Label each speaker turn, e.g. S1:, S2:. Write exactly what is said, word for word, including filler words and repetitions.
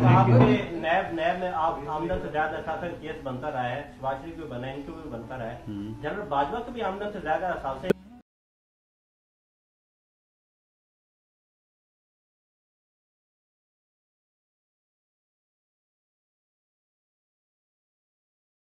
S1: आपके नैब नैब में आप आमदन से ज्यादा असासा केस बनता रहा है, शिवाश्री को बना, इनको भी बनता रहा है, जनरल बाजवा को भी आमदन से ज्यादा असासा